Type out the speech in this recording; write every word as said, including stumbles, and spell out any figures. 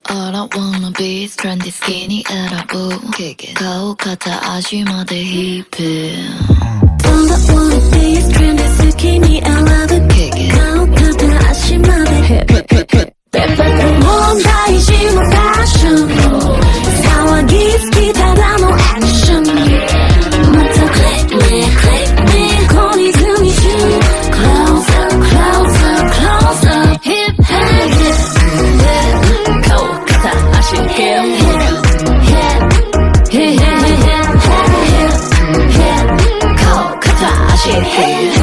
All I wanna be is trendy skinny 에라고 가오 같아 아쉬마대 힙해 All I wanna be is trendy skinny 에라고 가오 같아 아쉬마대 힙해 뭔가 이심은 fashion 상황이 스피드하다 no action 맞다 click me click me 거리슴이 shoot closer closer closer hip hip hip 가오 같아 아쉬운 hip hip hip hip hip hip hip 가오 같아 아쉬운 hip